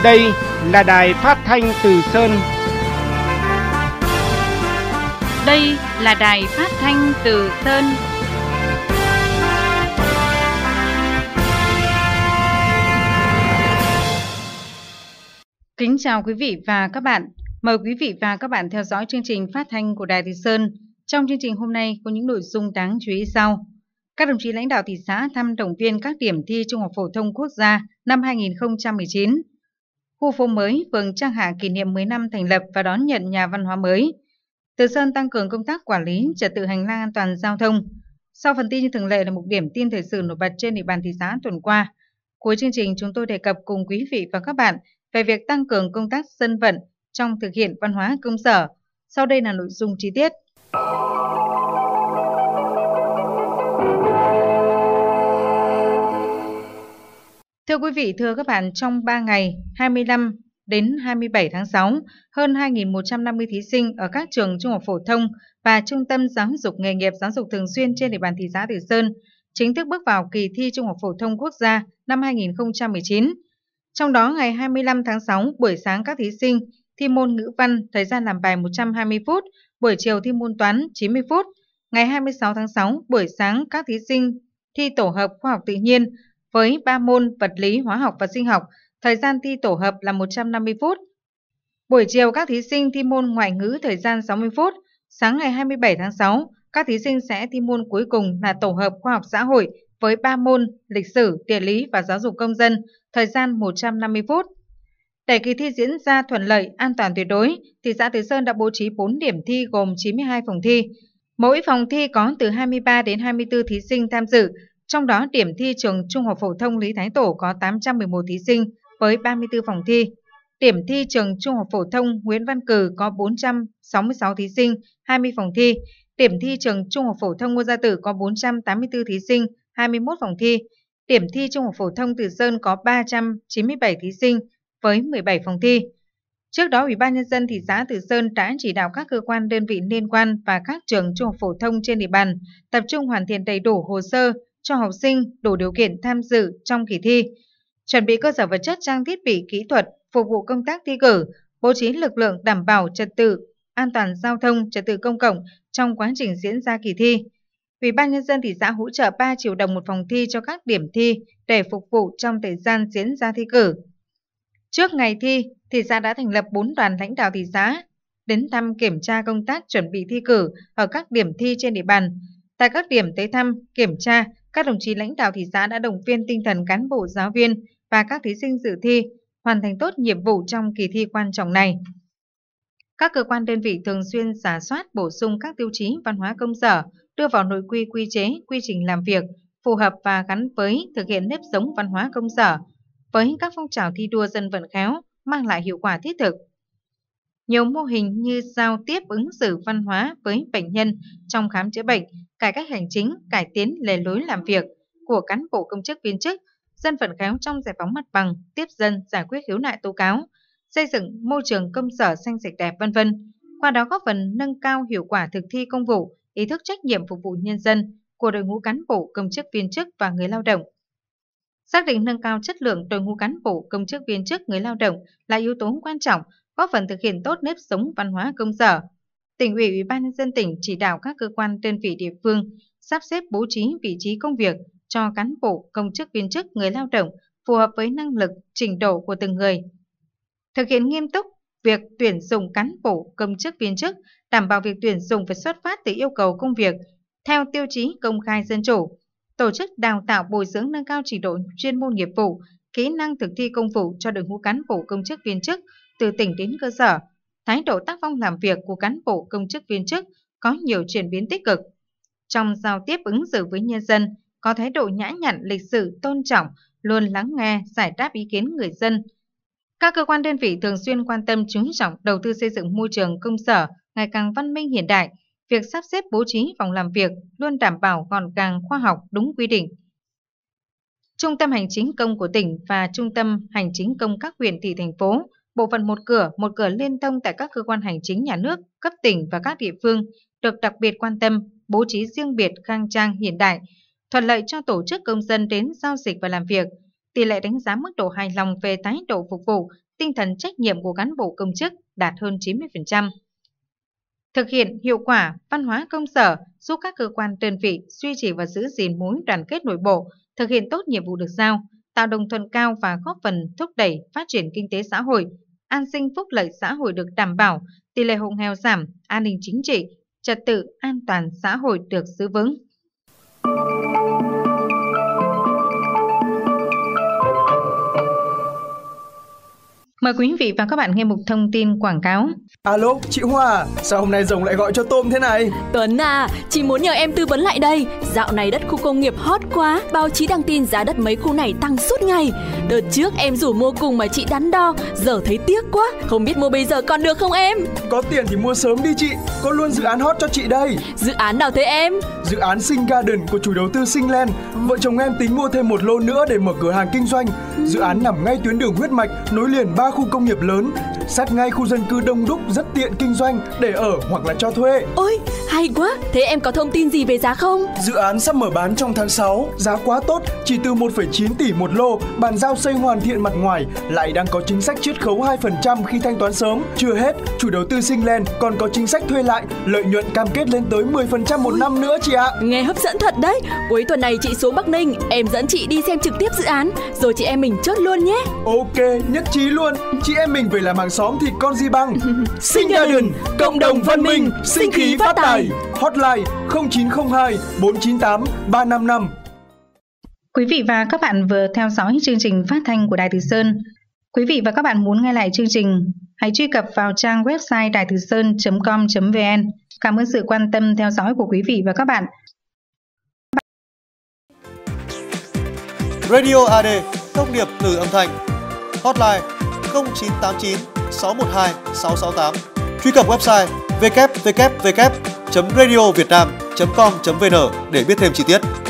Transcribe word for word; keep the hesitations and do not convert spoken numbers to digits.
Đây là đài phát thanh Từ Sơn. Đây là đài phát thanh Từ Sơn. Kính chào quý vị và các bạn. Mời quý vị và các bạn theo dõi chương trình phát thanh của Đài Từ Sơn. Trong chương trình hôm nay có những nội dung đáng chú ý sau. Các đồng chí lãnh đạo thị xã thăm động viên các điểm thi Trung học phổ thông quốc gia năm hai nghìn không trăm mười chín. Khu phố mới, phường Trang Hạ kỷ niệm mười năm thành lập và đón nhận nhà văn hóa mới. Từ Sơn tăng cường công tác quản lý trật tự hành lang an toàn giao thông. Sau phần tin như thường lệ là một điểm tin thời sự nổi bật trên địa bàn thị xã tuần qua. Cuối chương trình chúng tôi đề cập cùng quý vị và các bạn về việc tăng cường công tác dân vận trong thực hiện văn hóa công sở. Sau đây là nội dung chi tiết. Thưa quý vị, thưa các bạn, trong ba ngày hai mươi lăm đến hai mươi bảy tháng sáu, hơn hai nghìn một trăm năm mươi thí sinh ở các trường trung học phổ thông và trung tâm giáo dục nghề nghiệp giáo dục thường xuyên trên địa bàn thị xã Từ Sơn chính thức bước vào kỳ thi Trung học phổ thông quốc gia năm hai nghìn không trăm mười chín. Trong đó, ngày hai mươi lăm tháng sáu, buổi sáng các thí sinh thi môn ngữ văn, thời gian làm bài một trăm hai mươi phút, buổi chiều thi môn toán chín mươi phút. Ngày hai mươi sáu tháng sáu, buổi sáng các thí sinh thi tổ hợp khoa học tự nhiên với ba môn vật lý, hóa học và sinh học, thời gian thi tổ hợp là một trăm năm mươi phút. Buổi chiều các thí sinh thi môn ngoại ngữ thời gian sáu mươi phút. Sáng ngày hai mươi bảy tháng sáu, các thí sinh sẽ thi môn cuối cùng là tổ hợp khoa học xã hội với ba môn lịch sử, địa lý và giáo dục công dân, thời gian một trăm năm mươi phút. Để kỳ thi diễn ra thuận lợi, an toàn tuyệt đối, thị xã Từ Sơn đã bố trí bốn điểm thi gồm chín mươi hai phòng thi. Mỗi phòng thi có từ hai mươi ba đến hai mươi tư thí sinh tham dự. Trong đó, điểm thi trường Trung học phổ thông Lý Thái Tổ có tám trăm mười một thí sinh với ba mươi tư phòng thi. Điểm thi trường Trung học phổ thông Nguyễn Văn Cừ có bốn trăm sáu mươi sáu thí sinh, hai mươi phòng thi. Điểm thi trường Trung học phổ thông Ngô Gia Tự có bốn trăm tám mươi tư thí sinh, hai mươi mốt phòng thi. Điểm thi Trung học phổ thông Từ Sơn có ba trăm chín mươi bảy thí sinh với mười bảy phòng thi. Trước đó, Ủy ban Nhân dân thị xã Từ Sơn đã chỉ đạo các cơ quan đơn vị liên quan và các trường trung học phổ thông trên địa bàn tập trung hoàn thiện đầy đủ hồ sơ cho học sinh đủ điều kiện tham dự trong kỳ thi, chuẩn bị cơ sở vật chất trang thiết bị kỹ thuật phục vụ công tác thi cử, bố trí lực lượng đảm bảo trật tự an toàn giao thông, trật tự công cộng trong quá trình diễn ra kỳ thi. Ủy ban Nhân dân thị xã hỗ trợ ba triệu đồng một phòng thi cho các điểm thi để phục vụ trong thời gian diễn ra thi cử. Trước ngày thi, thị xã đã thành lập bốn đoàn lãnh đạo thị xã đến thăm kiểm tra công tác chuẩn bị thi cử ở các điểm thi trên địa bàn. Tại các điểm tới thăm, kiểm tra, các đồng chí lãnh đạo thị xã đã động viên tinh thần cán bộ, giáo viên và các thí sinh dự thi hoàn thành tốt nhiệm vụ trong kỳ thi quan trọng này. Các cơ quan đơn vị thường xuyên rà soát bổ sung các tiêu chí văn hóa công sở, đưa vào nội quy quy chế, quy trình làm việc phù hợp và gắn với thực hiện nếp sống văn hóa công sở với các phong trào thi đua dân vận khéo mang lại hiệu quả thiết thực. Nhiều mô hình như giao tiếp ứng xử văn hóa với bệnh nhân trong khám chữa bệnh, cải cách hành chính, cải tiến lề lối làm việc của cán bộ công chức viên chức, dân vận khéo trong giải phóng mặt bằng, tiếp dân, giải quyết khiếu nại tố cáo, xây dựng môi trường công sở xanh sạch đẹp, vân vân. Qua đó góp phần nâng cao hiệu quả thực thi công vụ, ý thức trách nhiệm phục vụ nhân dân của đội ngũ cán bộ công chức viên chức và người lao động. Xác định nâng cao chất lượng đội ngũ cán bộ công chức viên chức, người lao động là yếu tố quan trọng góp phần thực hiện tốt nếp sống văn hóa công sở. Tỉnh ủy, Ủy ban Nhân dân tỉnh chỉ đạo các cơ quan đơn vị địa phương sắp xếp bố trí vị trí công việc cho cán bộ công chức viên chức, người lao động phù hợp với năng lực, trình độ của từng người. Thực hiện nghiêm túc việc tuyển dụng cán bộ công chức viên chức, đảm bảo việc tuyển dụng phải xuất phát từ yêu cầu công việc theo tiêu chí công khai dân chủ. Tổ chức đào tạo bồi dưỡng nâng cao trình độ chuyên môn nghiệp vụ, kỹ năng thực thi công vụ cho đội ngũ cán bộ công chức viên chức từ tỉnh đến cơ sở. Thái độ tác phong làm việc của cán bộ công chức viên chức có nhiều chuyển biến tích cực. Trong giao tiếp ứng xử với nhân dân, có thái độ nhã nhặn, lịch sự, tôn trọng, luôn lắng nghe, giải đáp ý kiến người dân. Các cơ quan đơn vị thường xuyên quan tâm chú trọng đầu tư xây dựng môi trường công sở ngày càng văn minh hiện đại. Việc sắp xếp bố trí phòng làm việc luôn đảm bảo gọn gàng, khoa học, đúng quy định. Trung tâm Hành chính công của tỉnh và Trung tâm Hành chính công các huyện, thị, thành phố, bộ phận một cửa, một cửa liên thông tại các cơ quan hành chính nhà nước, cấp tỉnh và các địa phương được đặc biệt quan tâm, bố trí riêng biệt, khang trang, hiện đại, thuận lợi cho tổ chức công dân đến giao dịch và làm việc. Tỷ lệ đánh giá mức độ hài lòng về thái độ phục vụ tinh thần trách nhiệm của cán bộ công chức đạt hơn chín mươi phần trăm. Thực hiện hiệu quả văn hóa công sở giúp các cơ quan đơn vị duy trì và giữ gìn mối đoàn kết nội bộ, thực hiện tốt nhiệm vụ được giao, tạo đồng thuận cao và góp phần thúc đẩy phát triển kinh tế xã hội, an sinh phúc lợi xã hội được đảm bảo, tỷ lệ hộ nghèo giảm, an ninh chính trị, trật tự an toàn xã hội được giữ vững. Mời quý vị và các bạn nghe mục thông tin quảng cáo. Alo, chị Hoa, sao hôm nay Rồng lại gọi cho Tôm thế này? Tuấn à, chị muốn nhờ em tư vấn lại đây. Dạo này đất khu công nghiệp hot quá, báo chí đăng tin giá đất mấy khu này tăng suốt ngày. Đợt trước em rủ mua cùng mà chị đắn đo, giờ thấy tiếc quá, không biết mua bây giờ còn được không em? Có tiền thì mua sớm đi chị, có luôn dự án hot cho chị đây. Dự án nào thế em? Dự án Sinh Garden của chủ đầu tư Sinh-Land. Vợ chồng em tính mua thêm một lô nữa để mở cửa hàng kinh doanh. Dự án nằm ngay tuyến đường huyết mạch, nối liền ba khu công nghiệp lớn, sát ngay khu dân cư đông đúc, rất tiện kinh doanh để ở hoặc là cho thuê. Ôi, hay quá. Thế em có thông tin gì về giá không? Dự án sắp mở bán trong tháng sáu, giá quá tốt, chỉ từ một phẩy chín tỷ một lô, bàn giao xây hoàn thiện mặt ngoài, lại đang có chính sách chiết khấu hai phần trăm khi thanh toán sớm. Chưa hết, chủ đầu tư Sinh-Land còn có chính sách thuê lại, lợi nhuận cam kết lên tới mười phần trăm một Ôi, năm nữa chị ạ. Nghe hấp dẫn thật đấy. Cuối tuần này chị xuống Bắc Ninh, em dẫn chị đi xem trực tiếp dự án, rồi chị em mình chốt luôn nhé. Ok, nhất trí luôn. Chị em mình về làm hàng xóm thì con gì bằng. Sinh Garden, cộng đồng văn minh, sinh khí phát tài. Hotline không chín không hai bốn chín tám ba năm năm. Quý vị và các bạn vừa theo dõi chương trình phát thanh của Đài Từ Sơn. Quý vị và các bạn muốn nghe lại chương trình, hãy truy cập vào trang website đài từ sơn chấm com chấm vn. Cảm ơn sự quan tâm theo dõi của quý vị và các bạn. Radio a đê, thông điệp từ âm thanh. Hotline không chín tám chín sáu một hai sáu sáu tám. Truy cập website w w w chấm radio việt nam chấm com chấm vn để biết thêm chi tiết.